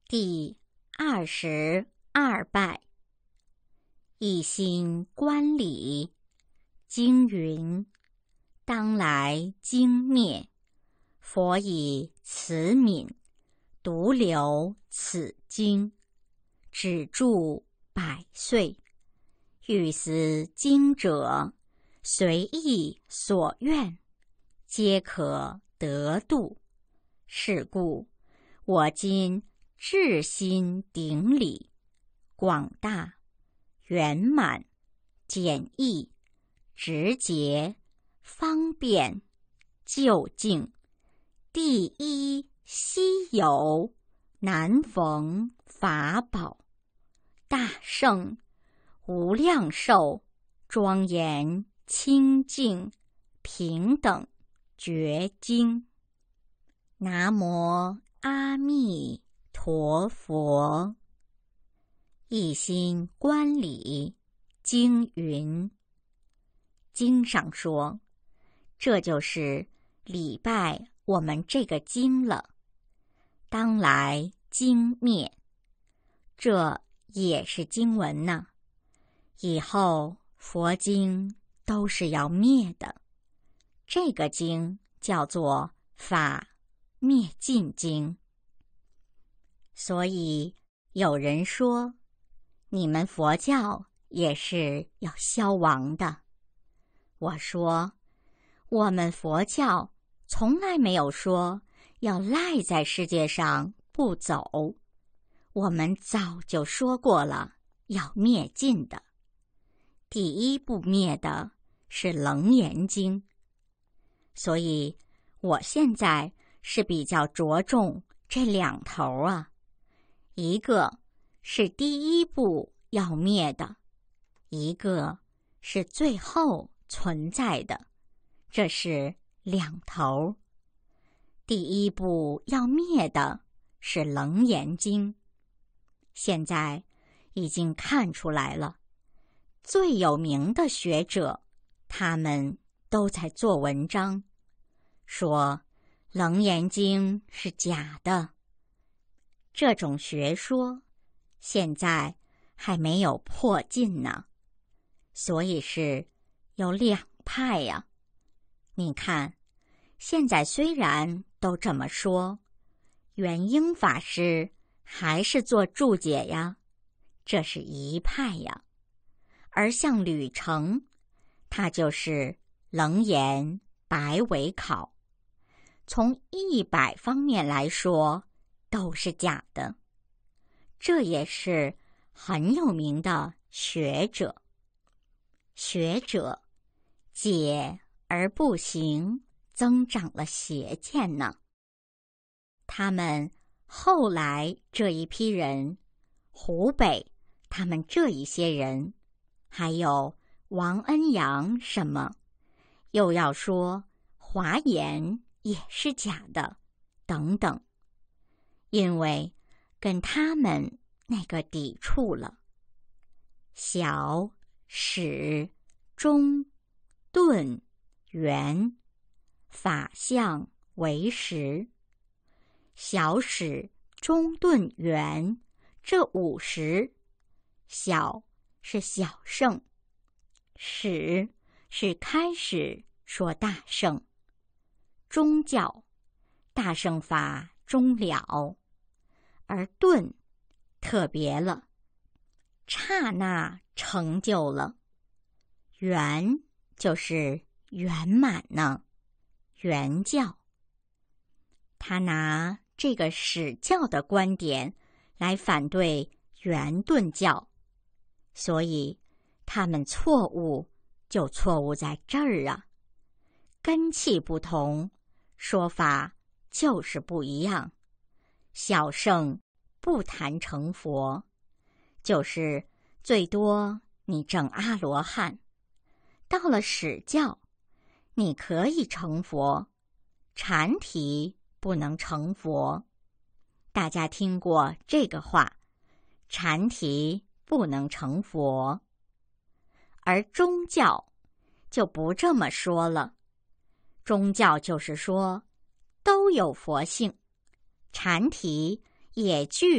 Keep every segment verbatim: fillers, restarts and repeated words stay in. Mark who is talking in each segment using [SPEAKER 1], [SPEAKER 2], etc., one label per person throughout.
[SPEAKER 1] 第二十二拜。一心观理，经云：当来经灭，佛以慈悯，独留此经，只著百岁。欲思经者，随意所愿，皆可得度。是故我今至心顶礼，广大圆满简易直捷方便就近，第一稀有难逢法宝，大圣无量寿庄严清净平等觉经。南无阿弥陀佛。一心观理，经云。经上说，这就是礼拜我们这个经了。当来经灭，这也是经文呢。以后佛经都是要灭的，这个经叫做法灭尽经。所以有人说，你们佛教也是要消亡的。我说，我们佛教从来没有说要赖在世界上不走，我们早就说过了，要灭尽的。第一部灭的是楞严经，所以我现在是比较着重这两头啊，一个是第一部要灭的，一个是最后存在的，这是两头。第一部要灭的是楞严经，现在已经看出来了，最有名的学者，他们都在做文章，说楞严经是假的。这种学说现在还没有破尽呢，所以是有两派呀。你看，现在虽然都这么说，元英法师还是做注解呀，这是一派呀。而像吕澄，他就是楞严白尾考，从一百方面来说都是假的。这也是很有名的学者。学者解而不行，增长了邪见呢。他们后来这一批人，湖北他们这一些人，还有王恩阳什么，又要说华严也是假的，等等，因为跟他们那个抵触了。小、始、终、顿、圆，法相为实。小、始、终、顿、圆这五十，小是小圣，始是开始说大圣，终教大圣法终了，而顿特别了，刹那成就了。圆就是圆满呢，圆教。他拿这个始教的观点来反对圆顿教，所以他们错误就错误在这儿啊，根器不同，说法就是不一样。小圣不谈成佛，就是最多你证阿罗汉。到了始教，你可以成佛，禅提不能成佛。大家听过这个话，禅提不能成佛。而中教就不这么说了，中教就是说都有佛性，禅提也具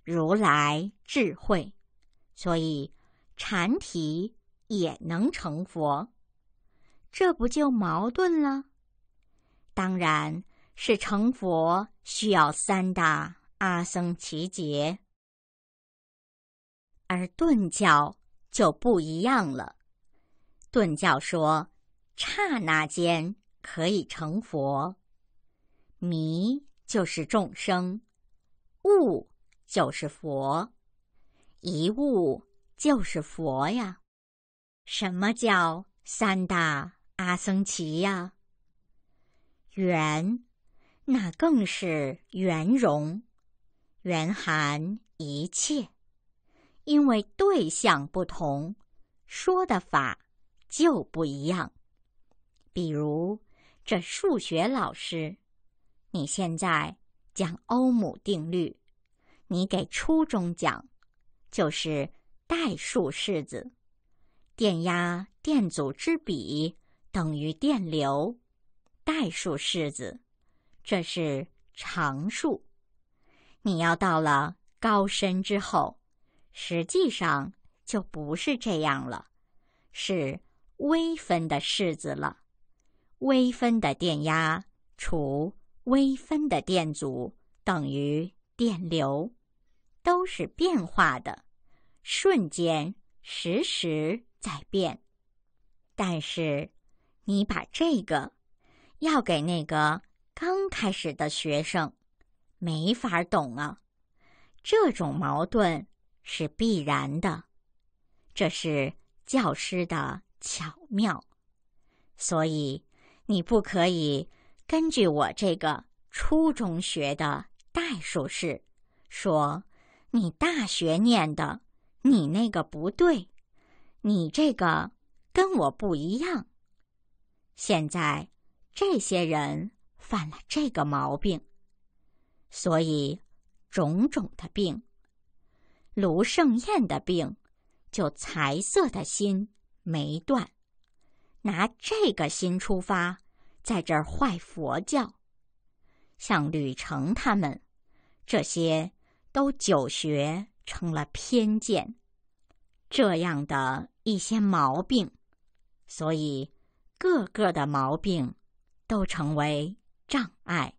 [SPEAKER 1] 如来智慧，所以禅体也能成佛，这不就矛盾了？当然是成佛需要三大阿僧祇劫，而顿教就不一样了。顿教说，刹那间可以成佛，迷就是众生，悟就是佛，一悟就是佛呀。什么叫三大阿僧祇呀？圆，那更是圆融，圆含一切，因为对象不同，说的法就不一样。比如这数学老师，你现在讲欧姆定律，你给初中讲，就是代数式子，电压电阻之比等于电流，代数式子，这是常数。你要到了高深之后，实际上就不是这样了，是微分的式子了。微分的电压除微分的电阻等于电流，都是变化的，瞬间时时在变。但是你把这个要给那个刚开始的学生，没法懂啊。这种矛盾是必然的，这是教师的巧妙。所以你不可以根据我这个初中学的代数式，说你大学念的，你那个不对，你这个跟我不一样。现在这些人犯了这个毛病，所以种种的病，卢胜彦的病，就财色的心没断，拿这个心出发，在这儿坏佛教。像吕澄他们，这些都久学成了偏见，这样的一些毛病，所以各个的毛病都成为障碍。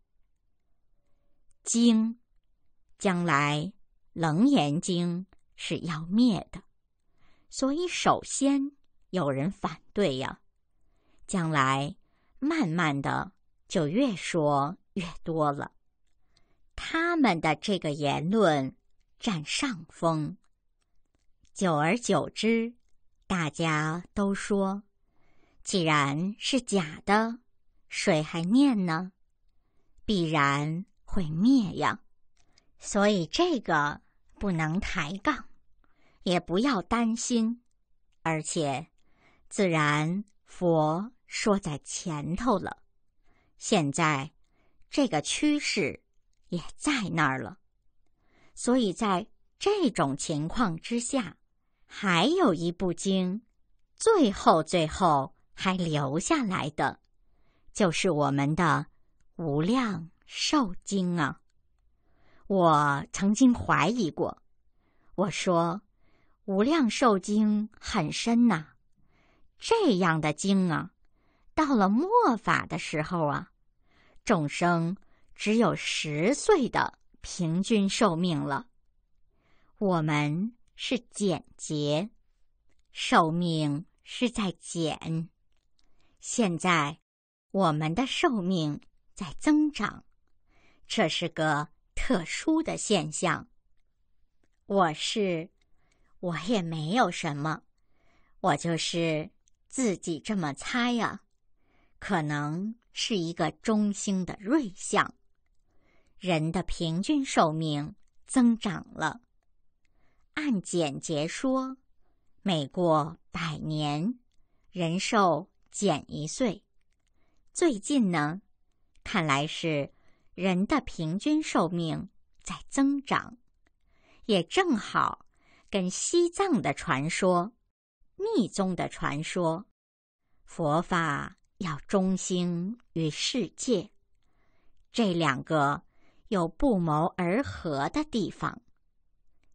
[SPEAKER 1] 经，将来楞严经是要灭的，所以首先有人反对呀，将来慢慢的就越说越多了。他们的这个言论占上风，久而久之，大家都说，既然是假的，谁还念呢？必然会灭呀。所以这个不能抬杠，也不要担心，而且自然佛说在前头了，现在这个趋势也在那儿了。所以在这种情况之下，还有一部经，最后最后还留下来的，就是我们的无量寿经啊。我曾经怀疑过，我说无量寿经很深呐、啊，这样的经啊，到了末法的时候啊，众生只有十岁的平均寿命了。我们是减劫，寿命是在减，现在我们的寿命在增长，这是个特殊的现象。我是，我也没有什么，我就是自己这么猜啊，可能是一个中兴的瑞相。人的平均寿命增长了，按减劫说，每过百年，人寿减一岁。最近呢，看来是人的平均寿命在增长，也正好跟西藏的传说、密宗的传说，佛法要中兴于世界，这两个有不谋而合的地方。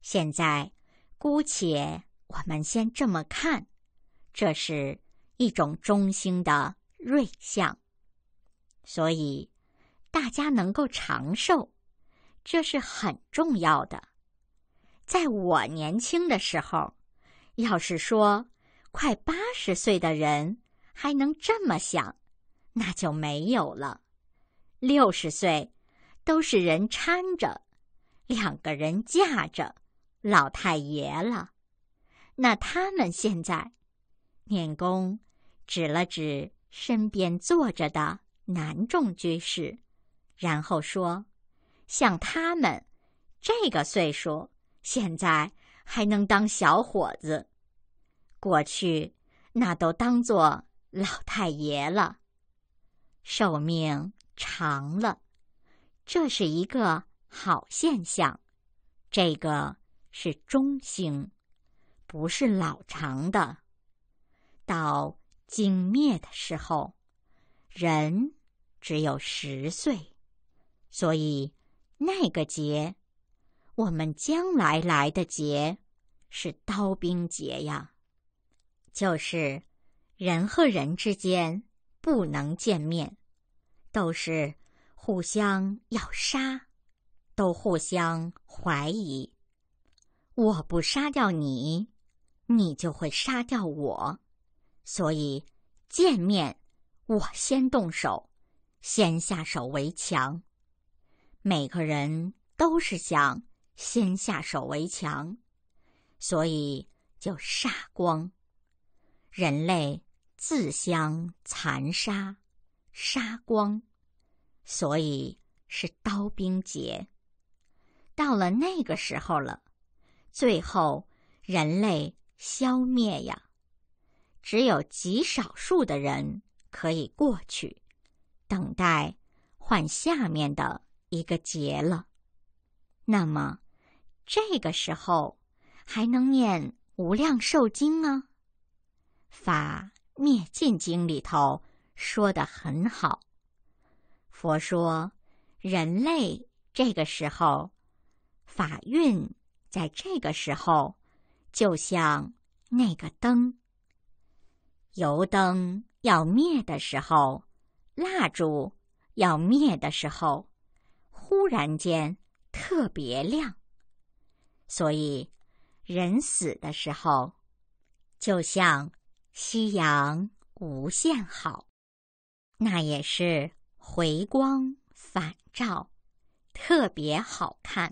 [SPEAKER 1] 现在，姑且我们先这么看，这是一种中兴的瑞相。所以，大家能够长寿，这是很重要的。在我年轻的时候，要是说快八十岁的人还能这么想，那就没有了。六十岁都是人搀着，两个人架着老太爷了。那他们现在，念公指了指身边坐着的男众居士，然后说，像他们这个岁数，现在还能当小伙子，过去那都当作老太爷了，寿命长了，这是一个好现象。这个是中兴，不是老长的。到经灭的时候，人只有十岁，所以那个节，我们将来来的节是刀兵节呀，就是人和人之间不能见面，都是互相要杀，都互相怀疑。我不杀掉你，你就会杀掉我，所以见面我先动手，先下手为强。每个人都是想先下手为强，所以就杀光。人类自相残杀，杀光，所以是刀兵节。到了那个时候了，最后人类消灭呀，只有极少数的人可以过去，等待换下面的一个节了。那么这个时候还能念无量寿经啊？法灭尽经里头说得很好，佛说人类这个时候，法运在这个时候就像那个灯，油灯要灭的时候，蜡烛要灭的时候，忽然间特别亮。所以人死的时候，就像夕阳无限好，那也是回光返照，特别好看。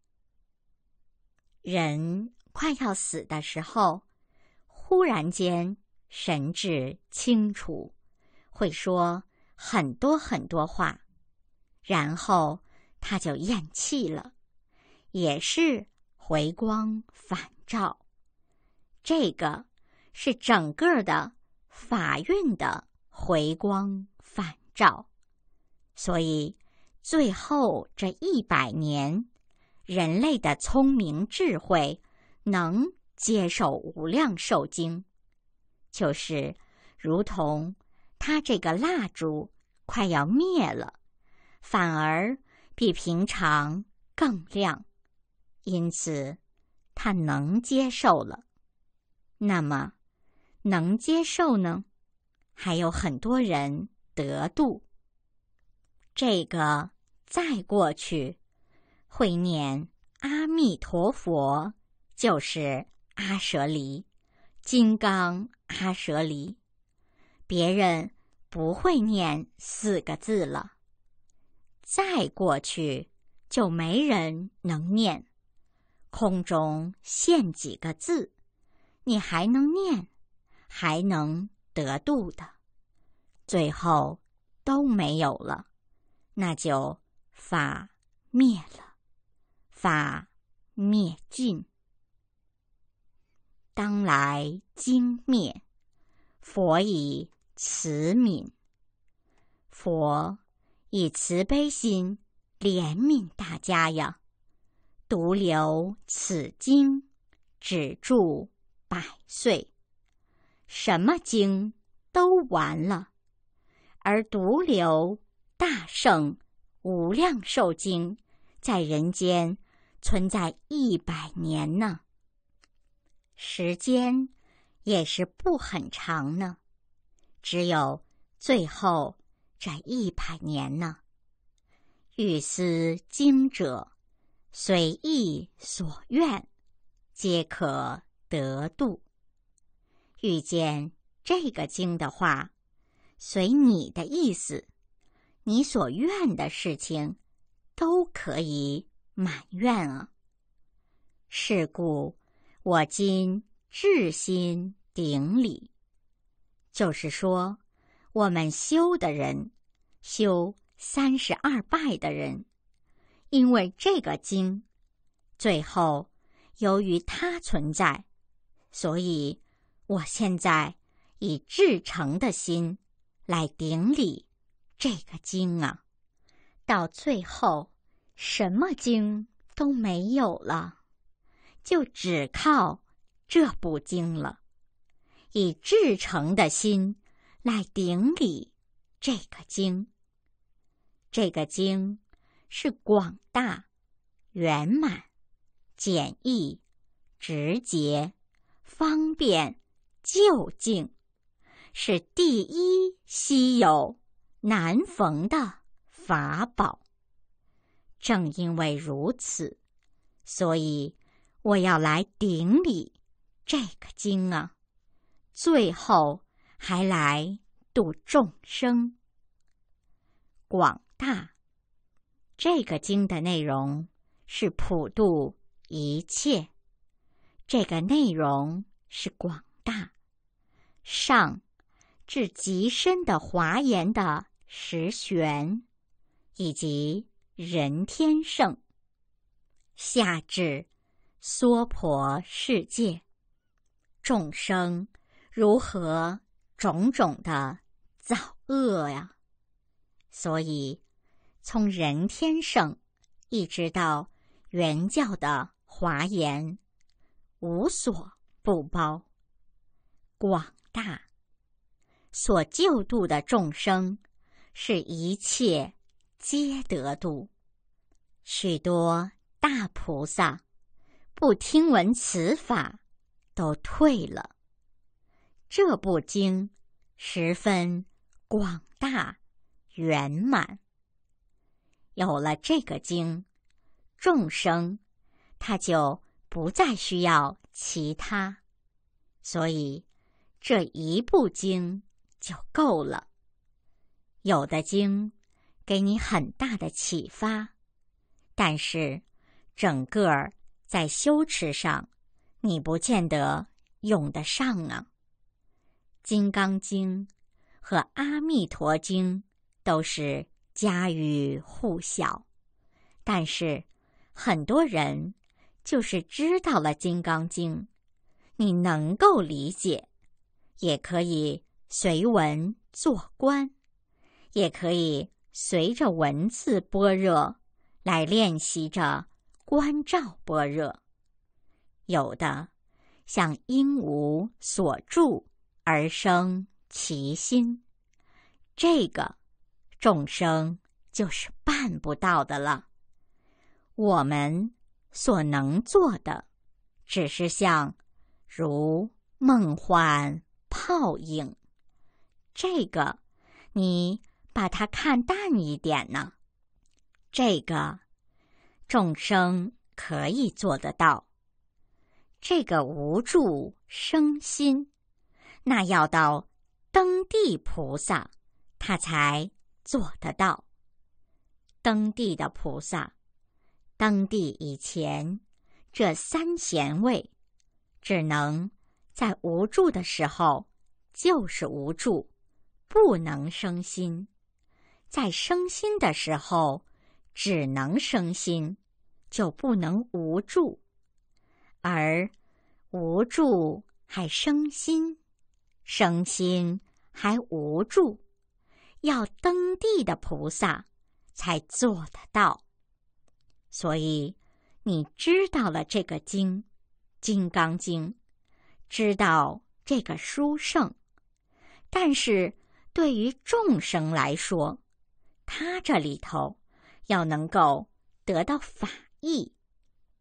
[SPEAKER 1] 人快要死的时候，忽然间神志清楚，会说很多很多话，然后他就咽气了，也是回光返照。这个是整个的法运的回光返照。所以最后这一百年，人类的聪明智慧能接受无量寿经，就是如同它这个蜡烛快要灭了，反而比平常更亮，因此它能接受了。那么能接受呢，还有很多人得度。这个再过去会念阿弥陀佛，就是阿舍离，金刚阿舍离，别人不会念四个字了。再过去就没人能念，空中现几个字，你还能念，还能得度的，最后都没有了，那就法灭了，法灭尽。当来经灭，佛以慈悯，佛以慈悲心怜悯大家呀，独留此经，只住百岁。什么经都完了，而独留大圣无量寿经在人间存在一百年呢。时间也是不很长呢，只有最后这一百年呢。欲思经者，随意所愿，皆可得度。遇见这个经的话，随你的意思，你所愿的事情都可以满愿啊。是故我今至心顶礼，就是说，我们修的人，修三十二拜的人，因为这个经，最后由于它存在，所以我现在以至诚的心来顶礼这个经啊。到最后，什么经都没有了，就只靠这部经了，以至诚的心来顶礼这个经。这个经是广大、圆满、简易、直接、方便、就近，是第一稀有难逢的法宝。正因为如此，所以我要来顶礼这个经啊，最后还来度众生。广大，这个经的内容是普度一切，这个内容是广大。上至极深的华严的十玄，以及人天圣，下至娑婆世界，众生如何种种的造恶呀。所以从人天圣一直到原教的华严，无所不包，广大，所救度的众生是一切皆得度。许多大菩萨不听闻此法，都退了。这部经十分广大圆满。有了这个经，众生他就不再需要其他，所以这一部经就够了。有的经给你很大的启发，但是整个在修持上你不见得用得上啊。金刚经和阿弥陀经都是家喻户晓，但是很多人就是知道了金刚经，你能够理解，也可以随文做观，也可以随着文字般若来练习着观照般若。有的像因无所住而生其心，这个众生就是办不到的了。我们所能做的，只是像如梦幻泡影，这个你把它看淡一点呢。这个众生可以做得到，这个无住生心，那要到登地菩萨他才做得到。登地的菩萨，登地以前，这三贤位只能在无住的时候就是无住，不能生心；在生心的时候只能生心，就不能无住。而无住还生心，生心还无住，要登地的菩萨才做得到。所以你知道了这个经，金刚经，知道这个殊胜，但是对于众生来说，他这里头要能够得到法益，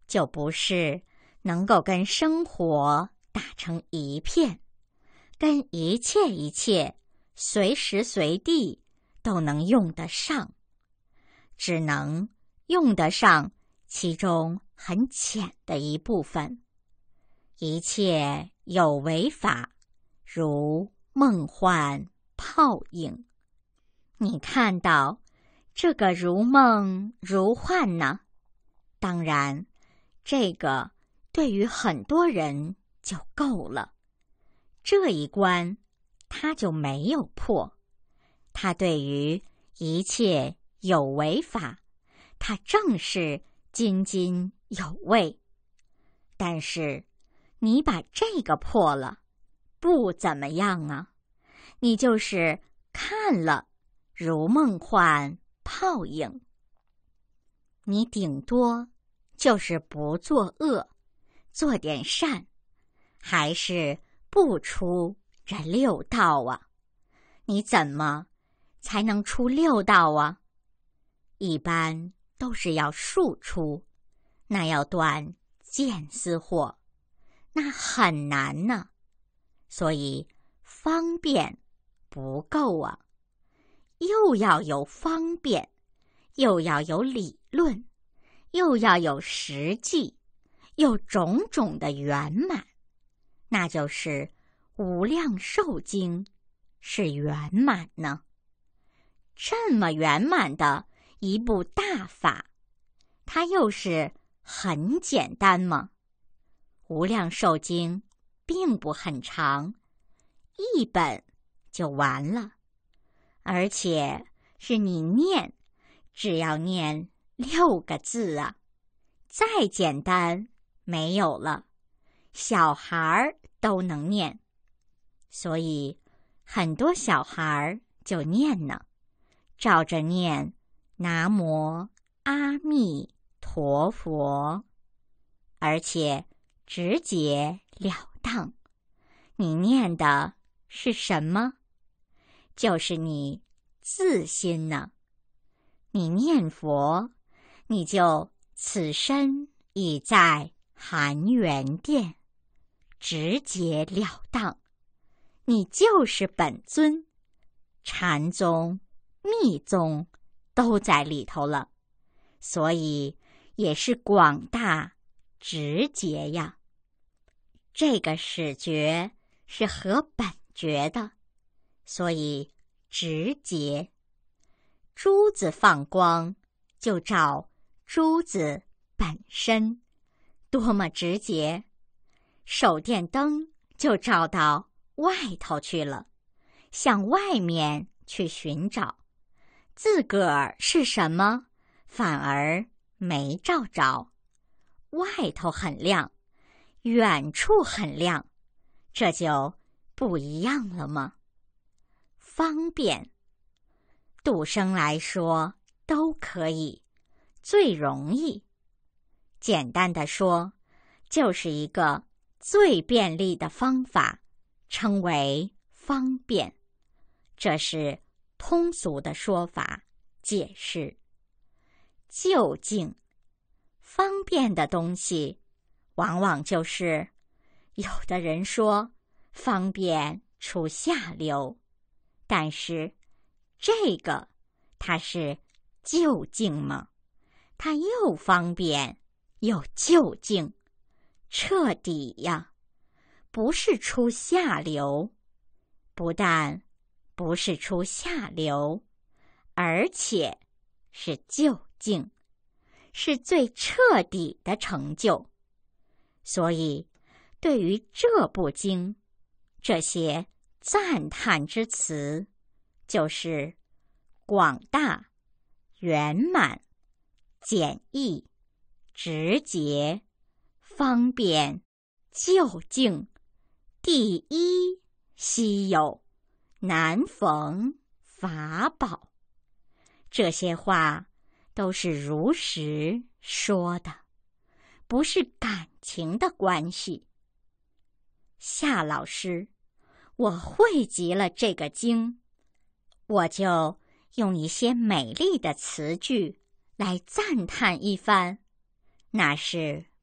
[SPEAKER 1] 就不是能够跟生活打成一片，跟一切一切随时随地都能用得上，只能用得上其中很浅的一部分。一切有为法，如梦幻泡影。你看到这个如梦如幻呢？当然，这个对于很多人就够了。这一关他就没有破，他对于一切有为法，他正是津津有味。但是你把这个破了，不怎么样啊，你就是看了如梦幻泡影。你顶多就是不作恶，做点善，还是不出这六道啊？你怎么才能出六道啊？一般都是要数出，那要断见思惑，那很难呢。所以方便不够啊，又要有方便，又要有理论，又要有实际，有种种的圆满，那就是无量寿经是圆满呢。这么圆满的一部大法，它又是很简单吗？无量寿经并不很长，一本就完了，而且是你念，只要念六个字啊，再简单没有了，小孩都能念。所以很多小孩就念呢，照着念南无阿弥陀佛，而且直截了当。你念的是什么？就是你自心呢。你念佛，你就此身已在含元殿，直截了当，你就是本尊，禅宗、密宗都在里头了，所以也是广大直觉呀。这个始觉是合本觉的，所以直觉。珠子放光就照珠子本身，多么直接。手电灯就照到外头去了，向外面去寻找，自个儿是什么，反而没照着。外头很亮，远处很亮，这就不一样了吗？方便，度生来说都可以，最容易。简单的说，就是一个最便利的方法，称为方便。这是通俗的说法解释。究竟方便的东西，往往就是有的人说方便出下流，但是这个它是究竟吗？它又方便又究竟，彻底呀，不是出下流，不但不是出下流，而且是究竟，是最彻底的成就。所以对于这部经，这些赞叹之词，就是广大、圆满、简易、直接、方便、究竟，第一稀有，难逢法宝。这些话都是如实说的，不是感情的关系。夏老师，我汇集了这个经，我就用一些美丽的词句来赞叹一番，那是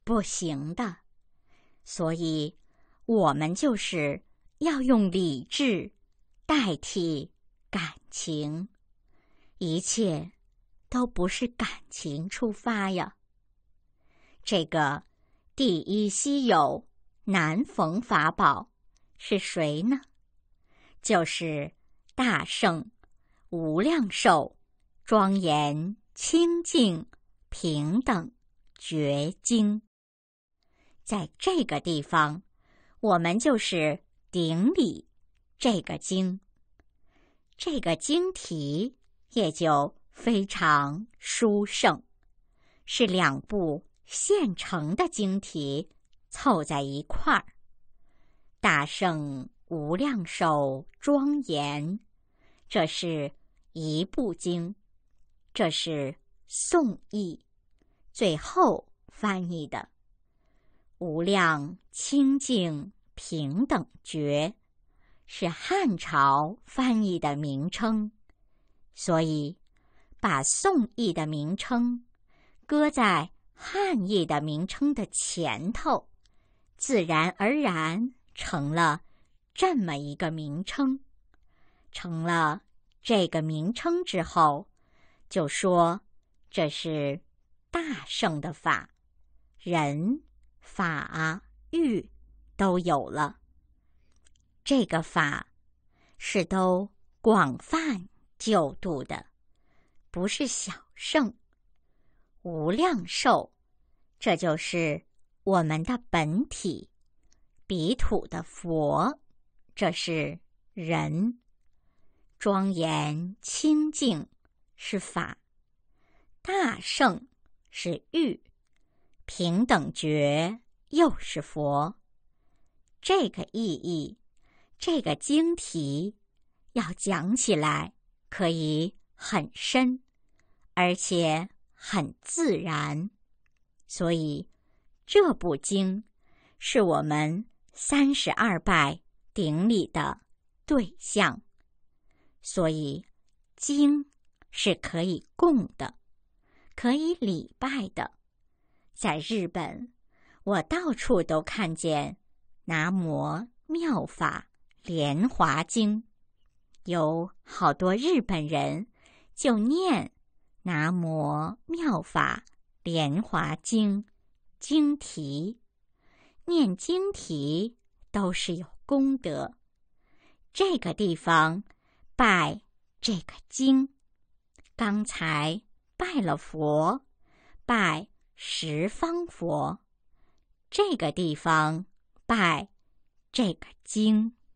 [SPEAKER 1] 不行的。所以，我们就是要用理智代替感情，一切都不是感情出发呀。这个第一稀有难逢法宝是谁呢？就是大圣无量寿庄严清净平等觉经。在这个地方，我们就是顶礼这个经，这个经题也就非常殊胜，是两部现成的经题凑在一块儿。大圣无量寿庄严，这是一部经，这是宋译，最后翻译的。无量清净平等觉是汉朝翻译的名称，所以把宋译的名称搁在汉译的名称的前头，自然而然成了这么一个名称。成了这个名称之后，就说这是大圣的法，人法欲都有了。这个法是都广泛救度的，不是小圣。无量寿，这就是我们的本体，彼土的佛，这是人。庄严清净是法，大圣是欲，平等觉又是佛。这个意义，这个经题要讲起来可以很深，而且很自然，所以这部经是我们三十二拜顶礼的对象。所以经是可以供的，可以礼拜的。在日本，我到处都看见南无妙法莲华经，有好多日本人就念南无妙法莲华经经题，念经题都是有功德。这个地方拜这个经，刚才拜了佛，拜十方佛，这个地方拜这个经。